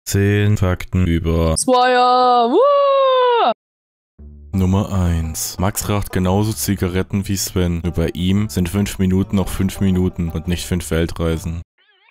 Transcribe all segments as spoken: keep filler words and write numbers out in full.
zehn Fakten über Zweier. Woo! Nummer eins. Max raucht genauso Zigaretten wie Sven, nur bei ihm sind fünf Minuten noch fünf Minuten und nicht fünf Weltreisen.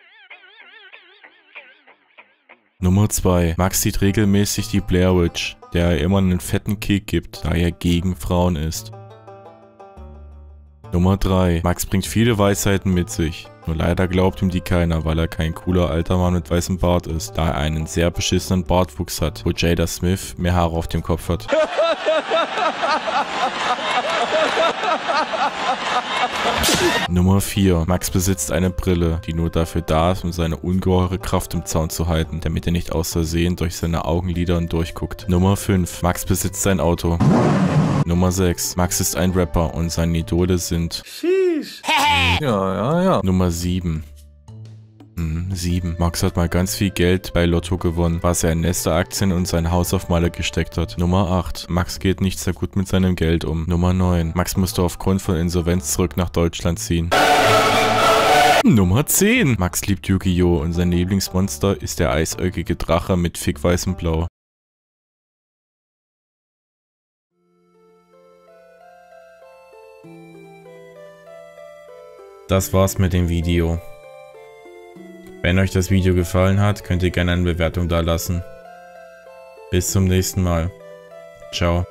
Nummer zwei. Max sieht regelmäßig die Blair Witch, der er immer einen fetten Kick gibt, da er gegen Frauen ist. Nummer drei. Max bringt viele Weisheiten mit sich, nur leider glaubt ihm die keiner, weil er kein cooler alter Mann mit weißem Bart ist, da er einen sehr beschissenen Bartwuchs hat, wo Jada Smith mehr Haare auf dem Kopf hat. Nummer vier. Max besitzt eine Brille, die nur dafür da ist, um seine ungeheure Kraft im Zaun zu halten, damit er nicht aus Versehen durch seine Augenlider hindurchguckt. Nummer fünf. Max besitzt ein Auto. Nummer sechs. Max ist ein Rapper und seine Idole sind... Sheesh. Ja, ja, ja. Nummer sieben. Hm, sieben. Max hat mal ganz viel Geld bei Lotto gewonnen, was er in Nester-Aktien und sein Haus auf Malle gesteckt hat. Nummer acht. Max geht nicht sehr gut mit seinem Geld um. Nummer neun. Max musste aufgrund von Insolvenz zurück nach Deutschland ziehen. Nummer zehn. Max liebt Yu-Gi-Oh! Und sein Lieblingsmonster ist der eisäugige Drache mit fickweißem Blau. Das war's mit dem Video. Wenn euch das Video gefallen hat, könnt ihr gerne eine Bewertung da lassen. Bis zum nächsten Mal. Ciao.